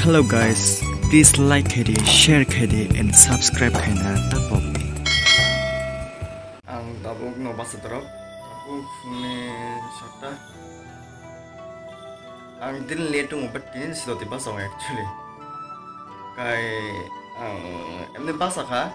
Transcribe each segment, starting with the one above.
Hello guys, please like kedi, share kedi, and subscribe kena tapok ni. Ang tabuk no basa drop, tabuk fune shota. Ang din letung but din silo ti basa actually. Kay ang emne basa ka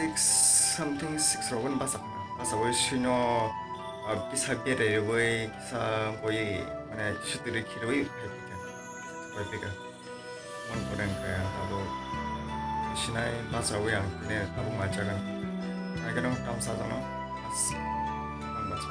6 rogun basa ka. Basa wo shino bisa bere wo kisa koi mana shutiri kiroi phaika. Phaika. Mon kurang kaya tabuk sinai basa wo yang kene tabuk majakan. Agar orang tahu saja no. Membaca.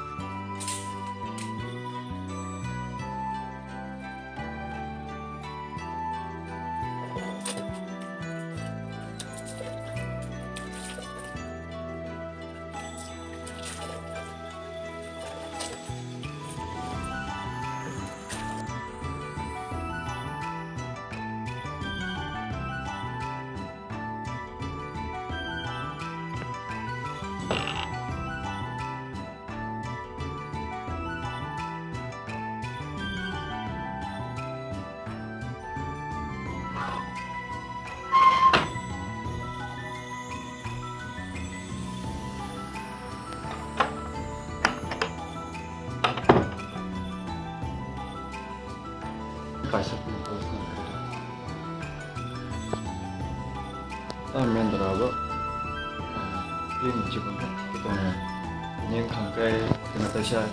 Pasok mo po sa main drama ini juga kita ini kangkai kenapa saya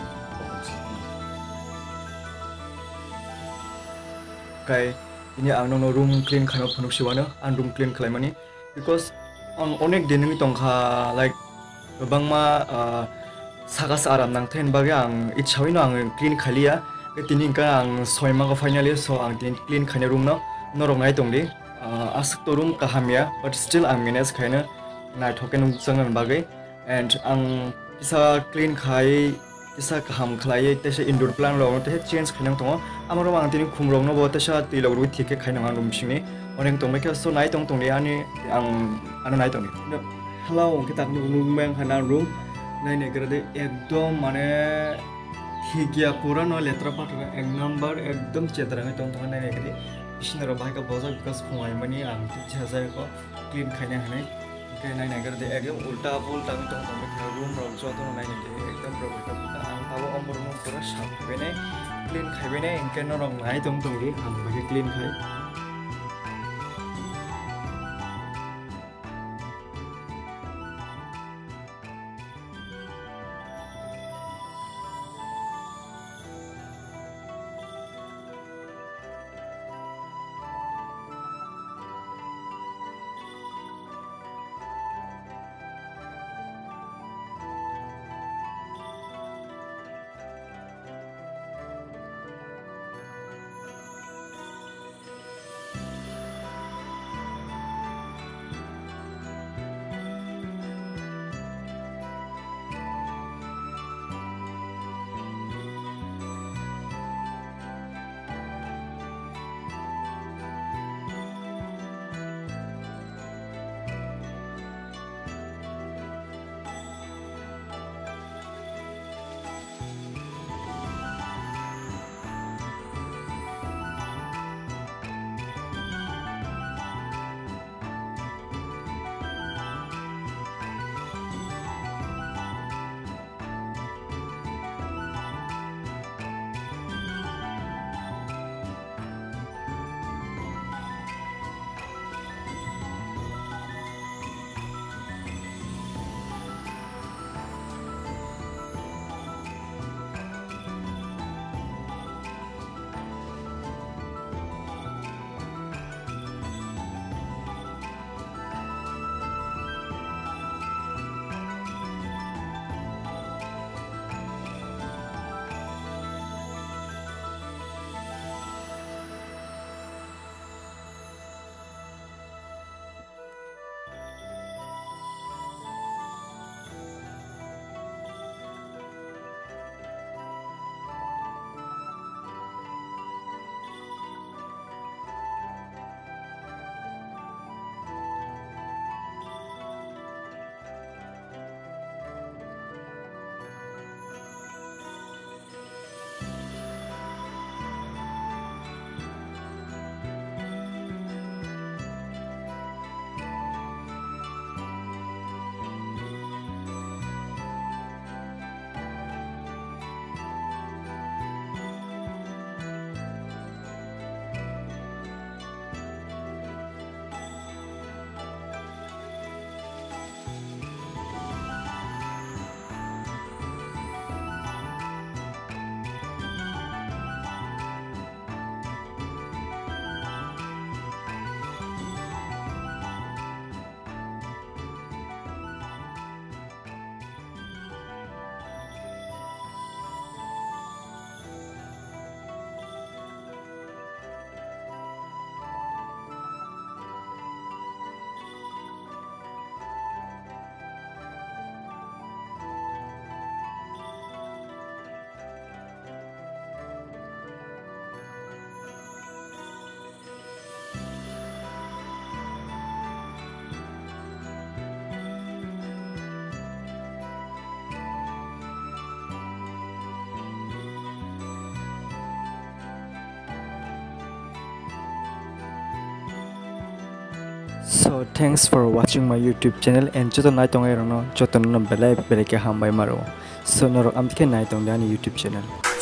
kai ini ang no room clean khano phunuk siwana an room clean khlaimani because ang onek din ni tongkha like bangma sagas aram nang then bage ang ichhawino ang clean khaliya tini ka ang soima ko finally so ang tin clean khane room no norongai tongli asuk to room kahamya but still ang manage khaina na thoken sangan bagai and ang isa clean khai isa kaham khlai tese indoor plan lo te change khainang tongo amaro ang tin khumrong no bo tesa ti lo ru thike khainang ang room singni oneng tong meka so nai tong tongli ani ang ano nai tongli hello kita room bang khana room nai ne grade ekdom mane हिगिया पूरा नो लेत्रा पाटरा एक नंबर एकदम चेतरांगे तंग तंग नाय गदि बिसिनारो बाहायका बजा बिकॉज फुंगाय मानि आं तिहाजाय को क्लीन खायने हानाय के नाय नाय गदि एकदम उल्टा पुल्टा तंग तंग रूम रो जतो नाय ने एकदम उल्टा पुल्टा आं ताबो अमर नो पूरा साफ बेने क्लीन खायबेने इनके नो रंग नाय तंग तंग आं बागे क्लीन खाय So thanks for watching my YouTube channel and joto nai tong ai rono joto no belai belai ke hambai maro so noro amtike nai tong dani YouTube channel.